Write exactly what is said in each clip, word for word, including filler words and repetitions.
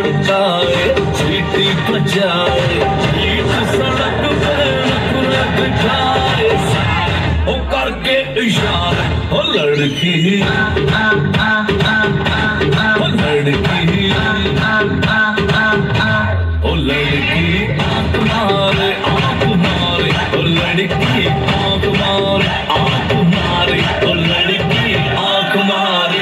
लटकाए सीटी बजाए बीच सड़क पे नखरे दिखाए ओ करके इशारे ओ लड़की ओ लड़की ओ लड़की आंख मारे आंख मारे ओ लड़की आंख मारे आंख मारे ओ लड़की आंख मारे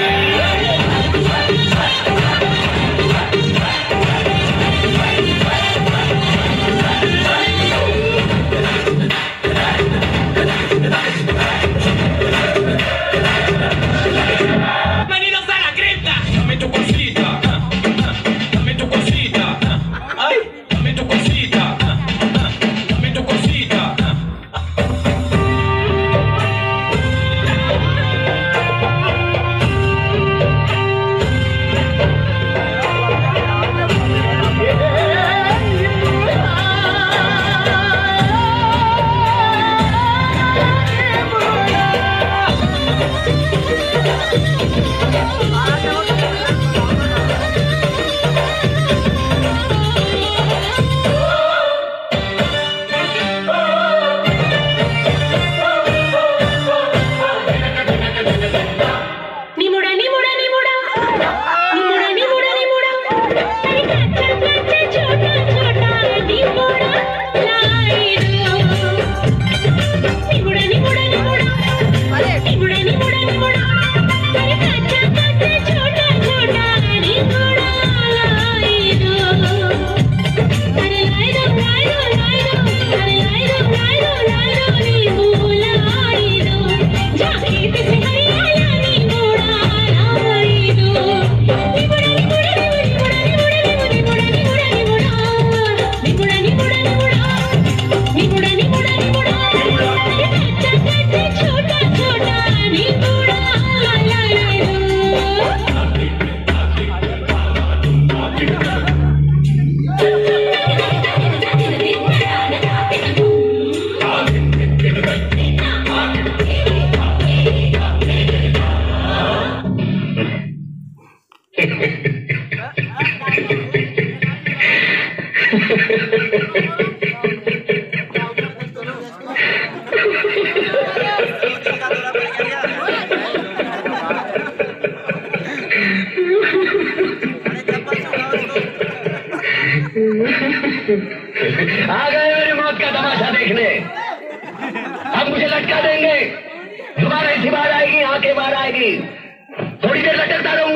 आ गए मेरी मौत का तमाशा देखने। अब मुझे लटका देंगे, दोबारा इसी बार आएगी, आंखें बाहर आएगी, थोड़ी देर लटकता रहूंगा।